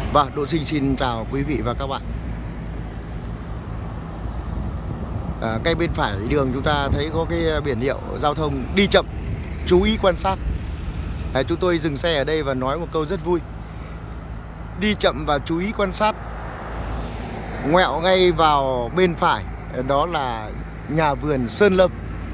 Vâng, Độ Sinh xin chào quý vị và các bạn. Ngay bên phải đường chúng ta thấy có cái biển hiệu giao thông đi chậm, chú ý quan sát. Chúng tôi dừng xe ở đây và nói một câu rất vui: đi chậm và chú ý quan sát. Ngoẹo ngay vào bên phải, đó là nhà vườn Sơn Lâm.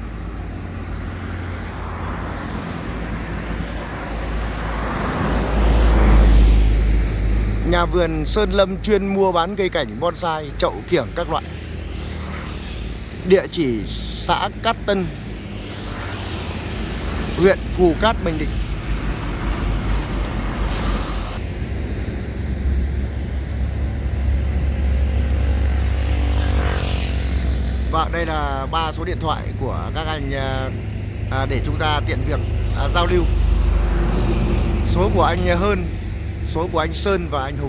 Nhà vườn Sơn Lâm chuyên mua bán cây cảnh bonsai, chậu kiểng các loại. Địa chỉ xã Cát Tân, huyện Phù Cát, Bình Định. Và đây là 3 số điện thoại của các anh để chúng ta tiện việc giao lưu. Số của anh Hơn, số của anh Sơn và anh Hùng.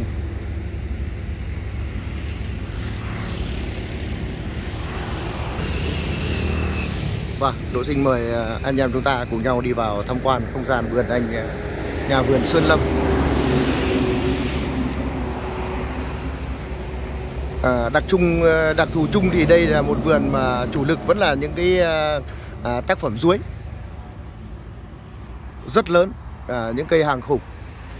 Vâng, Độ Sinh mời anh em chúng ta cùng nhau đi vào tham quan không gian vườn anh nhà vườn Sơn Lâm. Đặc thù chung thì đây là một vườn mà chủ lực vẫn là những cái tác phẩm chuối rất lớn, những cây hàng khủng.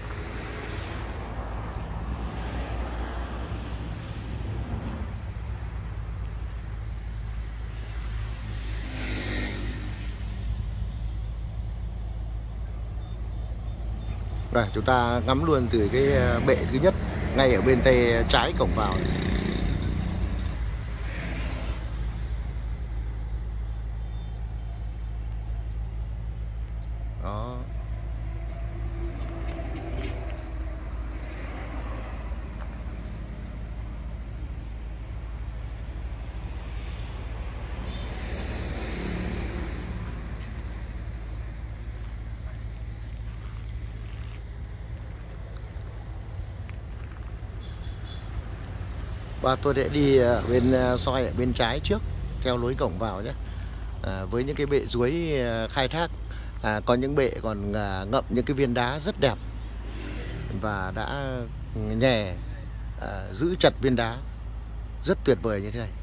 Rồi, chúng ta ngắm luôn từ cái bệ thứ nhất ngay ở bên tay trái cổng vào. Đó. Và tôi sẽ đi bên soi ở bên trái trước theo lối cổng vào nhé. Với những cái bệ chuối khai thác, có những bệ còn ngậm những cái viên đá rất đẹp và đã nhè giữ chặt viên đá rất tuyệt vời như thế này.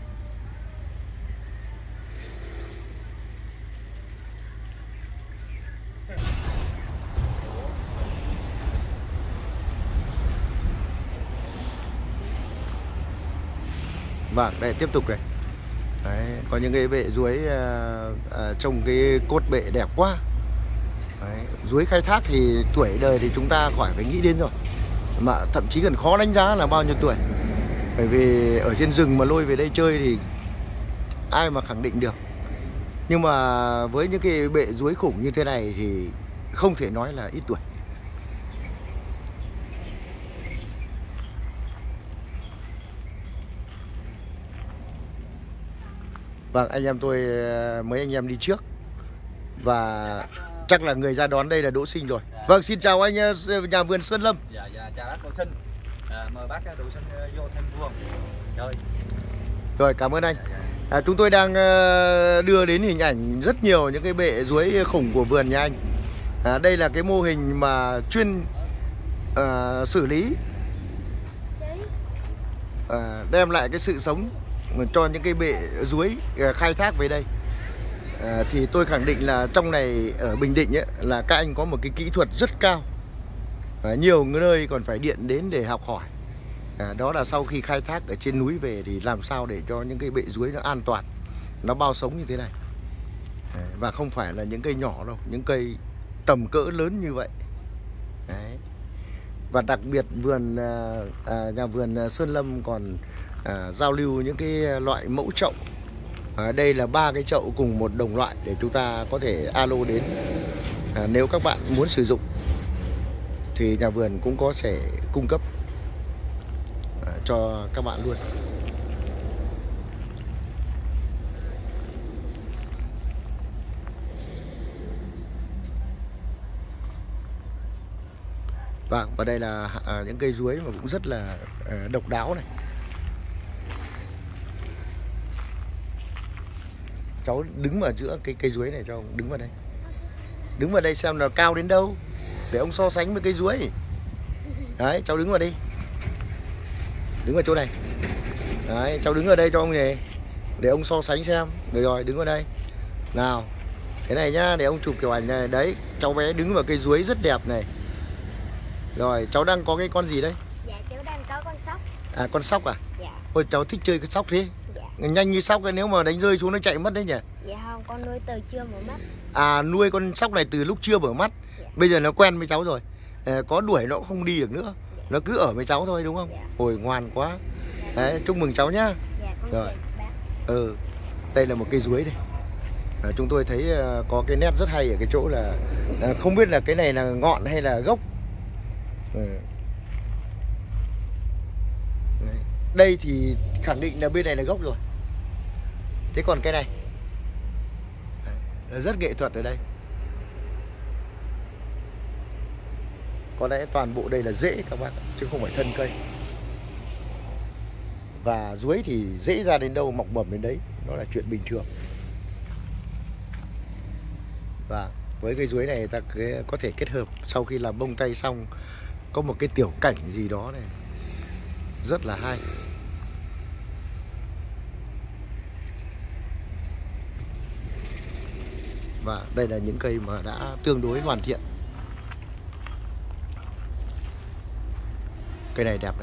Vâng, đây tiếp tục này. Đấy, có những cái bệ chuối trông cái cốt bệ đẹp quá. Đấy, chuối khai thác thì tuổi đời thì chúng ta khỏi phải nghĩ đến rồi, mà thậm chí còn khó đánh giá là bao nhiêu tuổi. Bởi vì ở trên rừng mà lôi về đây chơi thì ai mà khẳng định được. Nhưng mà với những cái bệ chuối khủng như thế này thì không thể nói là ít tuổi. Vâng, anh em tôi, mấy anh em đi trước và chắc là người ra đón đây là Đỗ Sinh rồi. Vâng, xin chào anh nhà vườn Sơn Lâm. Dạ, chào bác Đỗ Sinh. Mời bác Đỗ Sinh vô thêm vườn chơi. Rồi, cảm ơn anh. Chúng tôi đang đưa đến hình ảnh rất nhiều những cái bệ chuối khủng của vườn nhà anh. Đây là cái mô hình mà chuyên xử lý, đem lại cái sự sống cho những cái bệ chuối khai thác về đây. Thì tôi khẳng định là trong này ở Bình Định ấy, là các anh có một cái kỹ thuật rất cao. Nhiều nơi còn phải điện đến để học hỏi. Đó là sau khi khai thác ở trên núi về thì làm sao để cho những cái bệ chuối nó an toàn, nó bao sống như thế này. Và không phải là những cây nhỏ đâu, những cây tầm cỡ lớn như vậy. Đấy. Và đặc biệt vườn nhà vườn Sơn Lâm còn giao lưu những cái loại mẫu chậu. Đây là 3 cái chậu cùng một đồng loại để chúng ta có thể alo đến. Nếu các bạn muốn sử dụng thì nhà vườn cũng có thể cung cấp cho các bạn luôn. Vâng, và đây là những cây chuối mà cũng rất là độc đáo này. Cháu đứng vào giữa cái cây chuối này cho ông đứng vào đây. Đứng vào đây xem là cao đến đâu để ông so sánh với cây chuối. Đấy, cháu đứng vào đi. Đứng ở chỗ này. Đấy, cháu đứng ở đây cho ông này. Để ông so sánh xem. Được rồi, đứng vào đây. Nào. Thế này nhá, để ông chụp kiểu ảnh này. Đấy, cháu bé đứng vào cây chuối rất đẹp này. Rồi, cháu đang có cái con gì đấy? Dạ, cháu đang có con sóc. À, con sóc à? Dạ. Ôi, cháu thích chơi cái sóc thế. Dạ. Nhanh như sóc ấy, nếu mà đánh rơi xuống nó chạy mất đấy nhỉ? Dạ không, con nuôi từ chưa mở mắt. À, nuôi con sóc này từ lúc chưa mở mắt. Dạ. Bây giờ nó quen với cháu rồi. Có đuổi nó cũng không đi được nữa. Dạ. Nó cứ ở với cháu thôi đúng không? Dạ. Ôi, ngoan quá. Dạ. Đấy, chúc mừng cháu nhá. Dạ, con Rồi. chào bác. Đây là một cây chuối đây. Chúng tôi thấy có cái nét rất hay ở cái chỗ là không biết là cái này là ngọn hay là gốc. Đấy. Đây thì khẳng định là bên này là gốc rồi. Thế còn cái này là rất nghệ thuật ở đây. Có lẽ toàn bộ đây là rễ các bác, chứ không phải thân cây. Và chuối thì rễ ra đến đâu mọc mầm đến đấy, nó là chuyện bình thường. Và với cây chuối này ta có thể kết hợp sau khi làm bông tay xong, có một cái tiểu cảnh gì đó này rất là hay. Và đây là những cây mà đã tương đối hoàn thiện. Cây này đẹp này.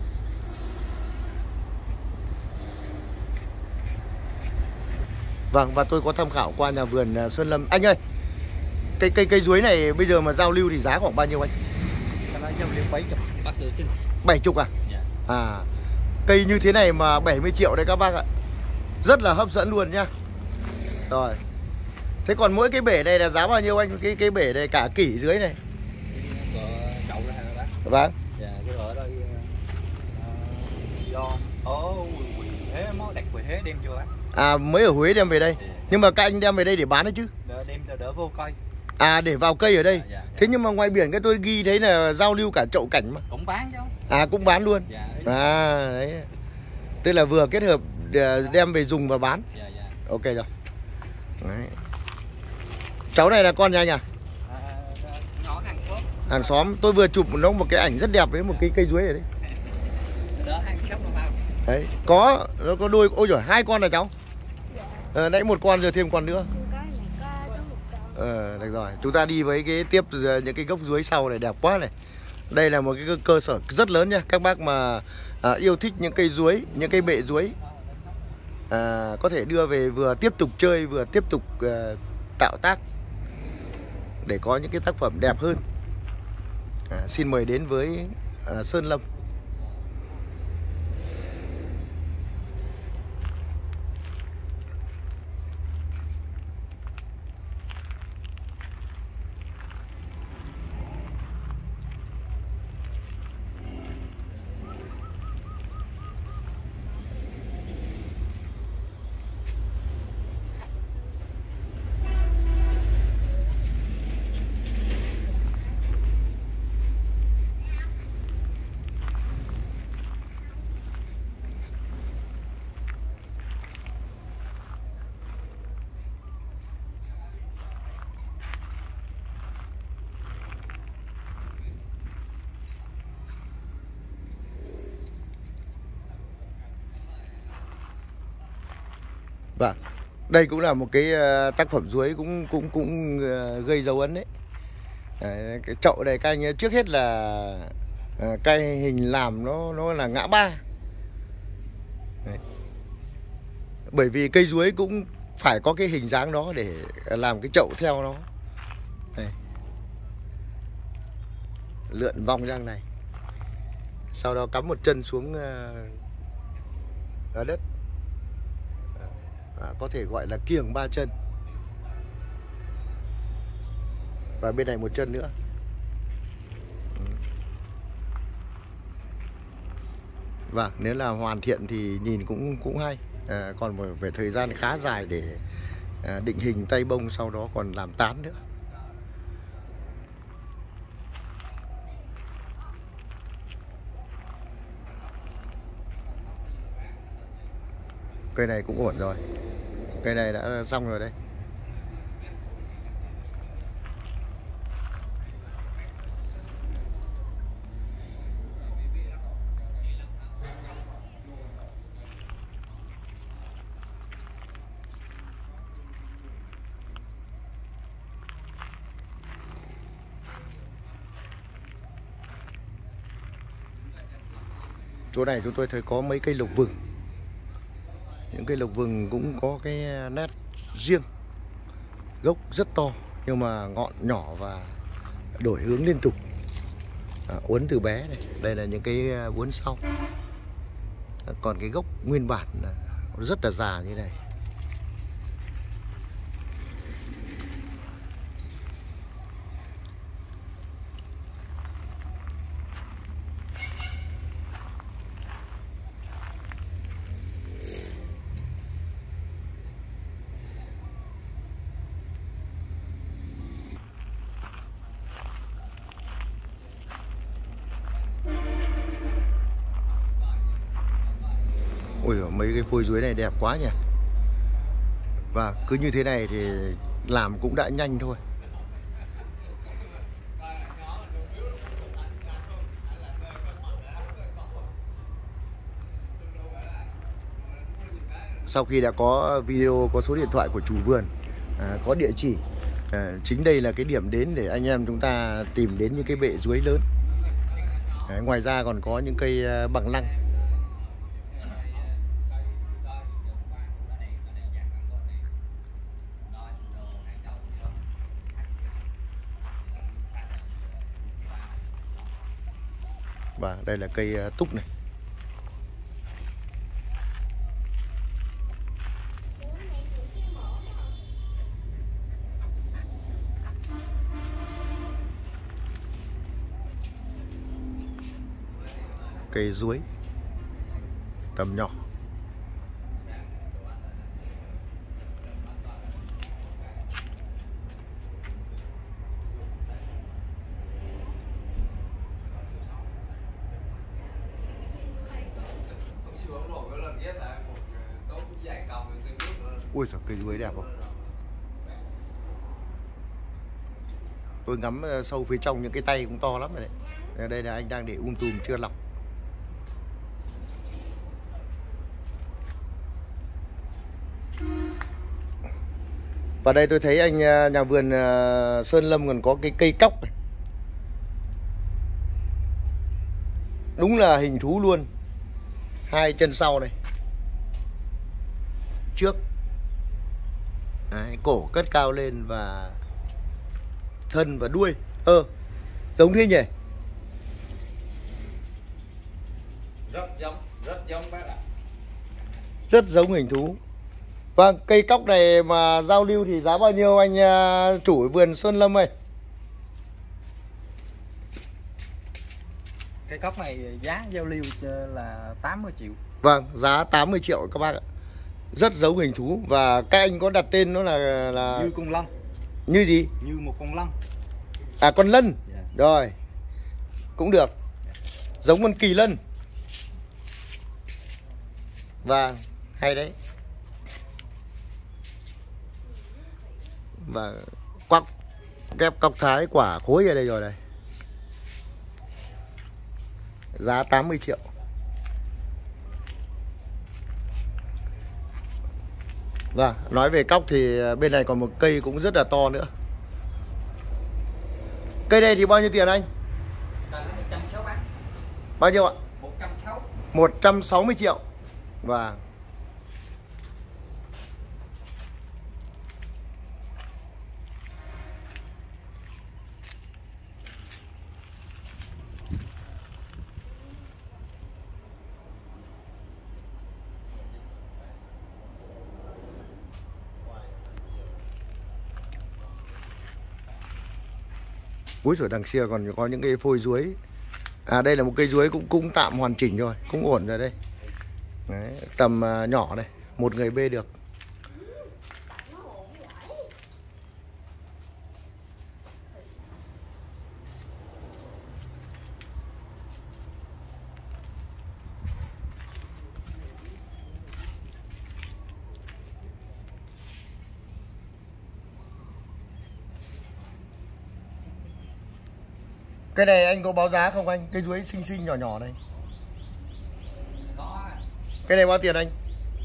Vâng, và tôi có tham khảo qua nhà vườn Sơn Lâm. Anh ơi, cây chuối này bây giờ mà giao lưu thì giá khoảng bao nhiêu anh? Nó giao lưu 70. Bác được chứ? 70 à? Dạ. À, cây như thế này mà 70 triệu đấy các bác ạ. Rất là hấp dẫn luôn nhá. Rồi. Thế còn mỗi cái bể này là giá bao nhiêu anh? Cái bể này cả kỷ dưới này. Có chậu ra hả bác? Vâng. Dạ, cái ở đây do Huế mới đặt về Huế đem vô á. À, mới ở Huế đem về đây. Dạ. Nhưng mà các anh đem về đây để bán đấy chứ? Đem đỡ vô cây. À, để vào cây ở đây. Dạ. Thế nhưng mà ngoài biển cái tôi ghi thấy là giao lưu cả chậu cảnh mà. Cũng bán chứ. À, cũng bán luôn. Dạ. À, đấy. Tức là vừa kết hợp đem về dùng và bán. Dạ, dạ. Ok rồi. Đấy. Cháu này là con nhà anh à? Nhỏ hàng xóm. Hàng xóm. Tôi vừa chụp nó một cái ảnh rất đẹp với một cái cây chuối này đấy. Đỡ hàng xóm mà vào. Đấy, nó có đôi. Ôi giời, 2 con là cháu. Nãy 1 con rồi thêm con nữa. Con này có 1 con. Được rồi. Chúng ta đi với cái tiếp những cái gốc chuối sau này đẹp quá này. Đây là một cái cơ sở rất lớn nha. Các bác mà yêu thích những cây chuối, những cây bệ chuối, có thể đưa về vừa tiếp tục chơi vừa tiếp tục tạo tác để có những cái tác phẩm đẹp hơn. Xin mời đến với Sơn Lâm. Vâng, đây cũng là một cái tác phẩm chuối cũng gây dấu ấn đấy. Cái chậu này các anh trước hết là cái hình làm nó là ngã ba. Đấy. Bởi vì cây chuối cũng phải có cái hình dáng đó để làm cái chậu theo nó. Đây. Lượn vòng ra này. Sau đó cắm một chân xuống đất. Có thể gọi là kiềng 3 chân. Và bên này một chân nữa. Và nếu là hoàn thiện thì nhìn cũng hay. Còn phải thời gian khá dài để định hình tay bông, sau đó còn làm tán nữa. Cây này cũng ổn rồi. Cây này đã xong rồi đây. Chỗ này chúng tôi thấy có mấy cây lộc vừng. Những cây lộc vừng cũng có cái nét riêng. Gốc rất to nhưng mà ngọn nhỏ và đổi hướng liên tục. Uốn từ bé này. Đây là những cái uốn sau. Còn cái gốc nguyên bản rất là già như này. Ôi giời, mấy cái phôi chuối này đẹp quá nhỉ. Và cứ như thế này thì làm cũng đã nhanh thôi. Sau khi đã có video, có số điện thoại của chủ vườn, có địa chỉ, chính đây là cái điểm đến để anh em chúng ta tìm đến những cái bệ chuối lớn. Ngoài ra còn có những cây bằng lăng. Và đây là cây túc này. Cây chuối tầm nhỏ. Ui giời, cây chuối đẹp không? Tôi ngắm sâu phía trong những cái tay cũng to lắm rồi đấy. Đây là anh đang để tùm chưa lọc. Và đây tôi thấy anh nhà vườn Sơn Lâm còn có cái cây cóc này. Đúng là hình thú luôn. Hai chân sau này, trước. Đấy, cổ cất cao lên và thân và đuôi giống thế nhỉ. Rất giống bác ạ. Rất giống hình thú. Vâng, cây cóc này mà giao lưu thì giá bao nhiêu anh chủ vườn Sơn Lâm ơi? Cây cóc này giá giao lưu là 80 triệu. Vâng, giá 80 triệu các bác ạ. Rất giống hình thú. Và các anh có đặt tên nó là Như con lân. Như gì? Như một con lân. À, con lân. Yeah. Rồi, cũng được. Giống con kỳ lân. Và hay đấy. Và quắc kép cọc thái quả khối ở đây rồi này. Giá 80 triệu. Và nói về cóc thì bên này còn một cây cũng rất là to nữa. Cây này thì bao nhiêu tiền anh? 160 bác. Bao nhiêu ạ? 160. 160 triệu. Và úi giời, đằng kia còn có những cái phôi chuối. À, đây là một cây chuối cũng tạm hoàn chỉnh rồi, cũng ổn rồi đây. Đấy, tầm nhỏ này, một người bê được. Cái này anh có báo giá không anh? Cây chuối xinh xinh nhỏ nhỏ này. Có. Cái này bao tiền anh?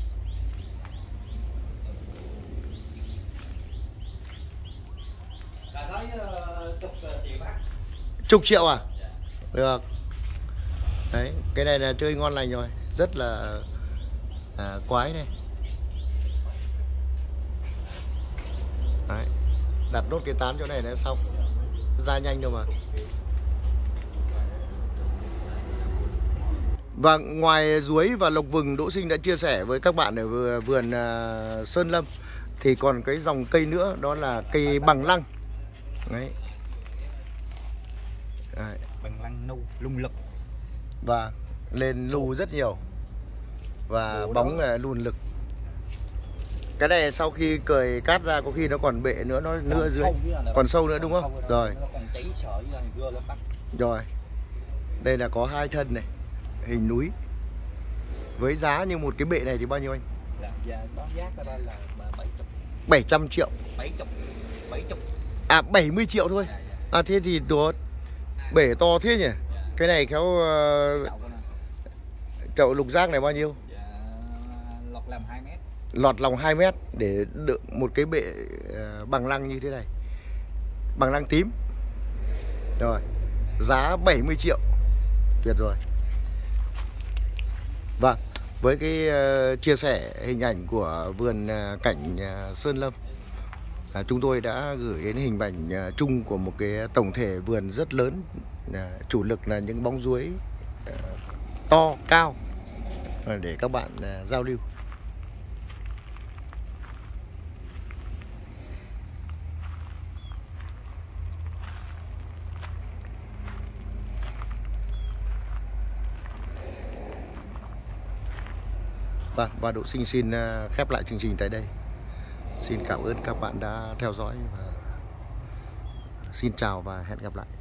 Là nói chục triệu bác. Chục triệu à? Dạ. Được. Đấy, cái này là chơi ngon lành rồi, rất là quái này. Đấy, đặt nốt cái tán chỗ này là xong, ra nhanh đâu mà. Và ngoài Duối và Lộc Vừng, Đỗ Sinh đã chia sẻ với các bạn ở vườn Sơn Lâm thì còn cái dòng cây nữa, đó là cây bằng lăng. Đấy. Đấy. Bằng lăng nu lung lực. Và lên lu rất nhiều. Và bóng lùn lực. Cái này sau khi cởi cát ra có khi nó còn bệ nữa, nó nữa dưới. Còn sâu nữa đúng không? Rồi. Rồi. Đây là có 2 thân này, hình núi. Với giá như một cái bệ này thì bao nhiêu anh? Giá ở đây là 700. 700 triệu. 70. À 70 triệu thôi. À thế thì tốt. Bể to thế nhỉ? Cái này khéo chậu lục giác này bao nhiêu? Lọt lòng 2 mét. Lọt lòng 2 mét để đựng một cái bệ bằng lăng như thế này. Bằng lăng tím. Rồi. Giá 70 triệu. Tuyệt rồi. Vâng, với cái chia sẻ hình ảnh của vườn cảnh Sơn Lâm, chúng tôi đã gửi đến hình ảnh chung của một cái tổng thể vườn rất lớn, chủ lực là những bóng duối to, cao để các bạn giao lưu. Và Đỗ Sinh xin khép lại chương trình tại đây. Xin cảm ơn các bạn đã theo dõi và xin chào và hẹn gặp lại.